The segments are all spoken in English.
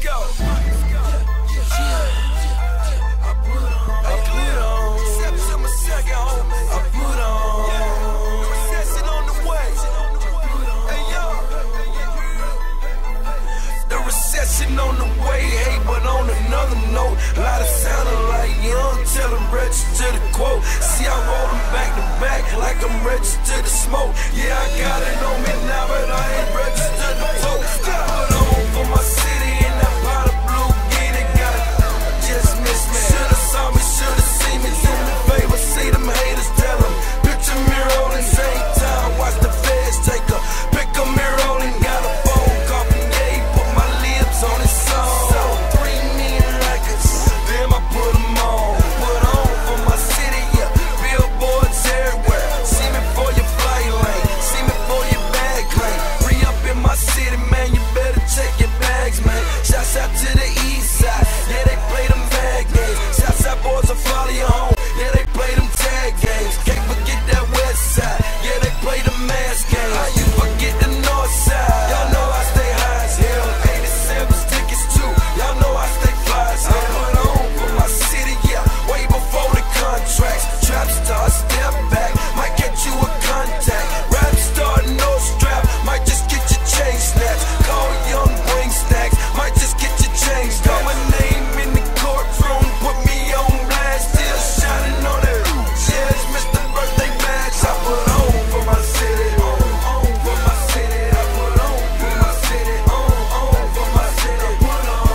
On the way, hey, but on another note, a lot of sounding like young, tell them register the quote. See, I roll them back to back like I'm registered to smoke. Yeah, I got it on me now, but I ain't registered to vote. Put on for my city and that pot of blue, get it, got it. Just missed me. Should've saw me, should've seen me. Do me a favor, see them haters, tell them. Picture me rolling, same time, watch the feds take a pick a mirror rolling, got a phone call from Ye, put my lips on his song. So 3 million records, damn I put them on. Put on for my city, yeah, billboards everywhere. See me for your flight lane, see me for your bag claim. Re-up in my city, man, you better check your bags, man. Shouts out to the east side, yeah, they play them bad games. Shouts out boys will follow you home, yeah, they play them tag games. Can't forget that west side, yeah, they play the mask game. How you forget the north side? Y'all know I stay high as hell. 87's tickets too, y'all know I stay fly as hell. I put on for my city, yeah, way before the contracts. Trap star, step back, might get you a contact. Rap star, no strap, might just get your chain snatched. Call young, bring snacks, might just get your chain snatched. Got my name in the courtroom, put me on blast, still shining on it. Yeah, it's Mr. Birthday Badge. I put on for my city, on for my city. I put on for my city, on for my city. Put on.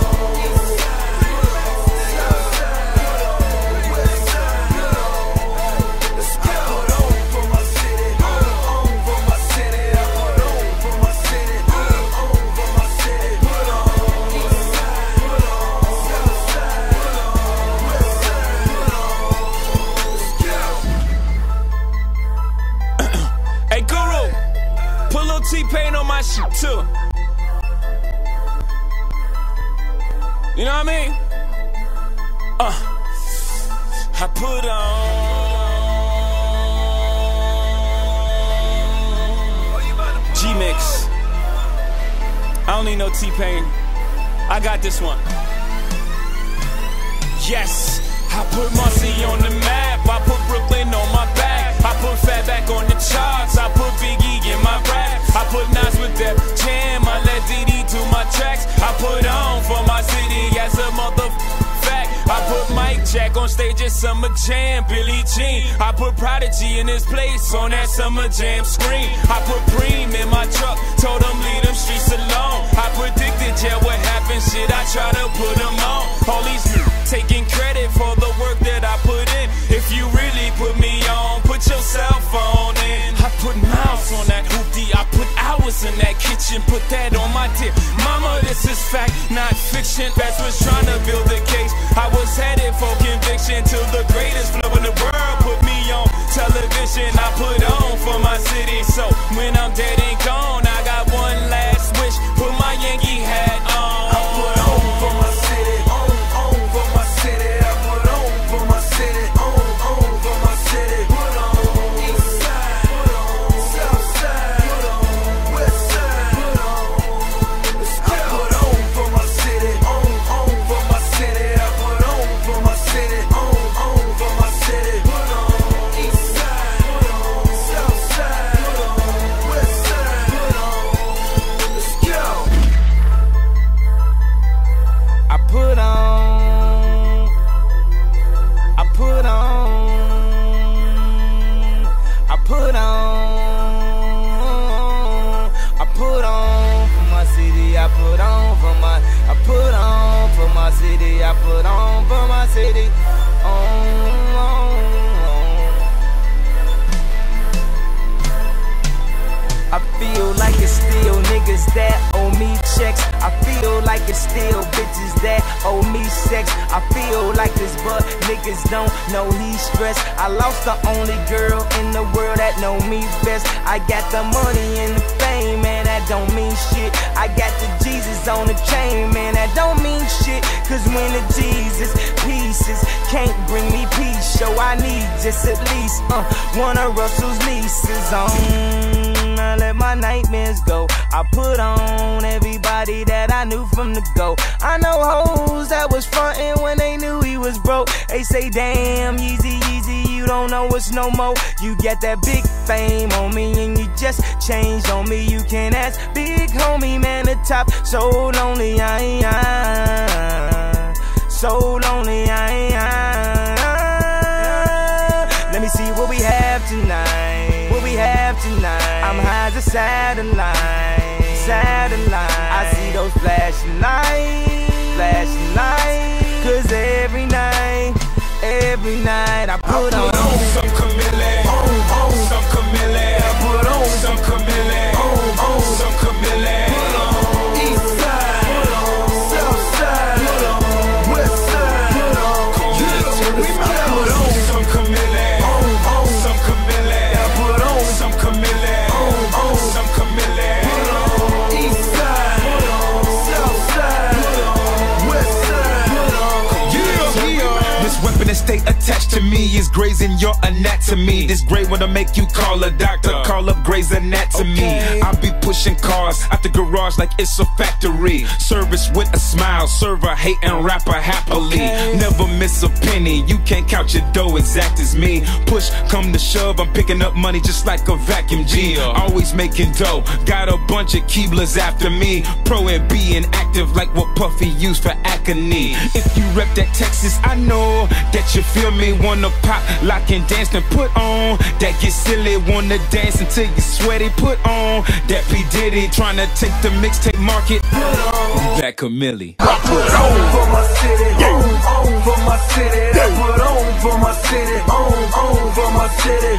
Let's go. Put on for my city, on for my city. I put on for my city, on for my city. Put on. Hey, Guru, put a little T-Pain on my shit too. You know what I mean? I put on. G-Mix. I don't need no T-Pain. I got this one. Yes, I put Marcy on the map. I put Brooklyn on my back. I put Fatback on the charts. I put Biggie in my rap. I put Nas with that jam. I let Diddy do my tracks. I put on for my city as a fact. I put Mike Jack on stage at Summer Jam. Billie Jean. I put Prodigy in his place on that Summer Jam screen. I put Preem in my truck. Told him leave them streets alone. I predicted, yeah, what happened. Shit, I try to put them on. All these taking credit for the work that I put in. If you really put me on, put your cell phone in. I put miles on that hoopty. I put hours in that kitchen. Put that on my tip. Mama, this is fact, not fiction. That's what's trying to build the case. I was headed for conviction till the greatest flow in the world put me on television. I put on for my city. So when I'm dead and gone, I got one last wish. Put my Yankee hat on. I put on for my city, on for my city. I put on for my city, on for my city. Put on east side, put on south side, put on west side, put on. Let's go. I put on for my city, on for my city. I put on for my city, on for my city. Put on east side, put on south side, put on west side, put on. Let's go. I put on, I put on, I put on, I put on for my city. I put on for my, I put on for my city. I put on for my city. I feel like it's still niggas that owe me checks. I feel like it's still bitches that owe me sex. I feel like this but niggas don't know he's stressed. I lost the only girl in the world that know me best. I got the money and the fame, man, that don't mean shit. I got the Jesus on the chain, man, that don't mean shit. Cause when the Jesus pieces can't bring me peace, so I need just at least one of Russell's nieces on. I let my nightmares go. I put on everybody that I knew him to go. I know hoes that was frontin' when they knew he was broke. They say, damn, Yeezy, Yeezy, you don't know us no more. You get that big fame on me and you just changed on me. You can ask big homie, man, the top. So lonely, so lonely, Let me see what we have tonight. What we have tonight. I'm high as a satellite. I see those flashing lights, cause every night I put on some Camille, some Camille, I put on some Camille, some Camille. East side, south side, west side, I put on some Camille, some Camille, I put on some Camille, some Camille. East side, south side, west side. This weapon that stay attached to me is grazing your anatomy. This grade wanna make you call a doctor, call up Grey's Anatomy. I be pushing cars out the garage like it's a factory. Service with a smile, server hating rapper happily. Never miss a penny, you can't count your dough exact as me. Push come to shove, I'm picking up money just like a vacuum G. Always making dough, got a bunch of Keeblers after me. Pro and being active like what Puffy used for acne. If you rep that Texas, I know that you feel me. Wanna pop, lock and dance and put on that get silly. Wanna dance until you sweaty. Put on that P Diddy, tryna take the mixtape market. That Camille. I put on for my city, on for my city. I put on for my city, on for my city.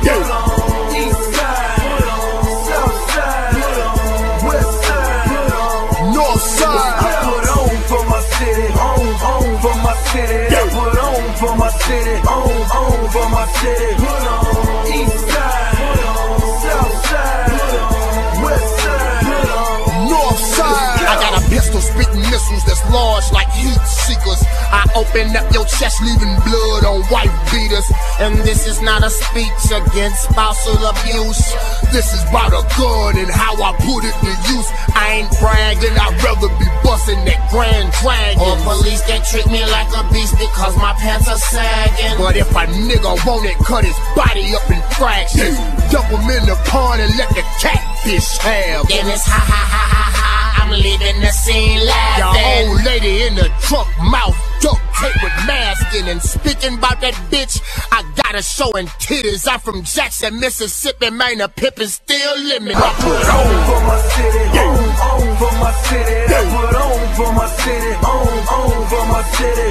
East side, south side, west side, north side. I put on for my city, on for my city. I put on for my city, on for my city. East side, south side, west side, north side. I got a pistol spitting missiles that's large like heat seekers. I open up your chest, leaving blood on white beaters. And this is not a speech against spousal abuse. This is about a gun and how I put it to use. I ain't bragging, I'd rather be busting that Grand Dragon. Or police that treat me like a beast because my pants are sagging. But if a nigga want it, cut his body up in fractions. Dump him in the pond and let the catfish have. Then it's ha ha ha ha ha. I'm leaving the scene laughing. Your old lady in the trunk, mouth duct tape with masking. And speaking about that bitch, I got her showing titties. I'm from Jackson, Mississippi, man, the pip is still living. I put on for my city, on for my city. I put on for my city, on for my city.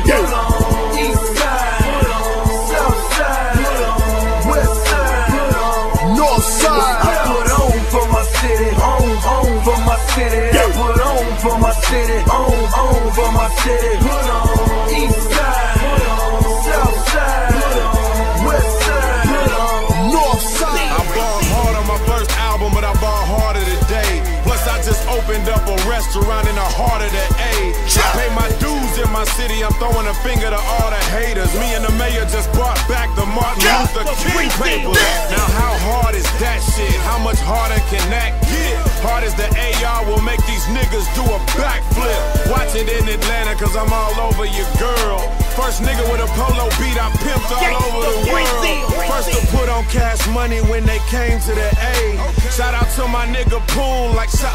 East side, south side, west side, north side. I put on for my city, on for my city. I put on for my city, on for my city. East side, south side, west side, north side. I balled hard on my first album, but I ball harder today. Plus I just opened up a restaurant in the heart of the A. I pay my dues in my city, I'm throwing a finger to all the haters. Me and the mayor just brought back the Martin Luther King papers. Now how hard is that shit? How much harder can that get? Hard as the AR will make these niggas do a backflip. Watch it in Atlanta cause I'm all over your girl. First nigga with a polo beat I pimped all over the world. First to put on Cash Money when they came to the A. Shout out to my nigga Poon like shout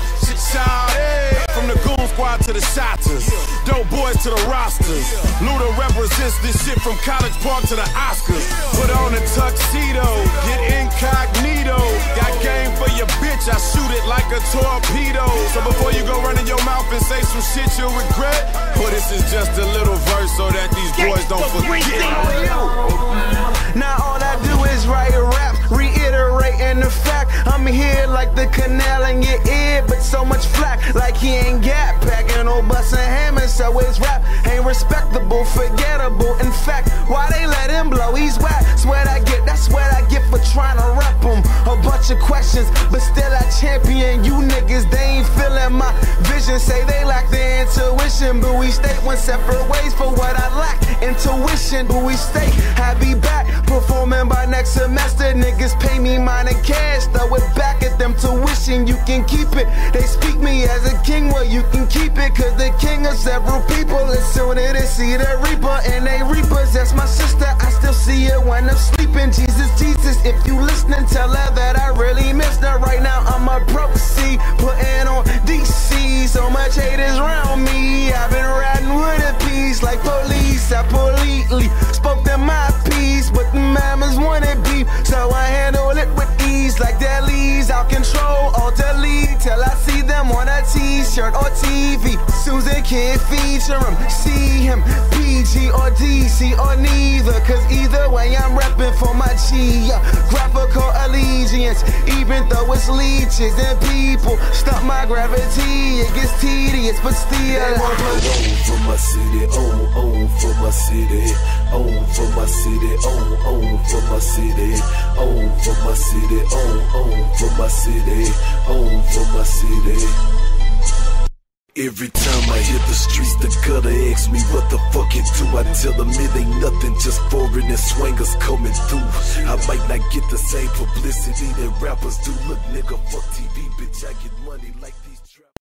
from the Goon Squad to the Shotters. Dope boys to the rosters. Luda represents this shit from College Park to the Oscars. Put on a tuxedo, get incognito. Got game for your bitch, I shoot it like a torpedo. So before you go running your mouth and say some shit you'll regret, well this is just a little verse so that these boys don't forget. Now all I do is write raps, reiterating the fact I'm here like the canal in your ear, but so much flack like he ain't got packing or busting hammers, so his rap ain't ain't respectable, forgettable. In fact, why they let him blow? He's whack. That's what I get for trying to rep him. A bunch of questions, but still I champion you niggas. They ain't feeling my vision. Say they lack the intuition, but we stay one separate ways for what I lack. Intuition, but we stay. I be back performing by next semester. Niggas pay me mine in cash, throw it back at them tuition. You can keep it. They speak me as a king, well you can keep it, cause the king of several people. As soon as they see the reaper and they repossess my sister, I still see it when I'm sleeping. Jesus, if you listening, tell her that I really missed her. Right now I'm a proceed, putting on DC. So much haters around me, I've been riding with a piece like police. I politely spoke to my piece, but the mamas wanted beef, so I handle it with ease. Like that leads out control, all delete till I see them on a t-shirt or TV. Susan Kid feature him, see him, PG or DC or neither, cause either way I'm reppin' for my G. Graphical allegiance, even though it's leeches and people stop my gravity, it gets tedious, but still for my city, for my city, for my city, for my city, for my city, for my city, for my city. Every time I hit the streets, the gutter asks me what the fuck it do. I tell them it ain't nothing, just foreign and swangers coming through. I might not get the same publicity that rappers do. Look, nigga, fuck TV, bitch, I get money like these.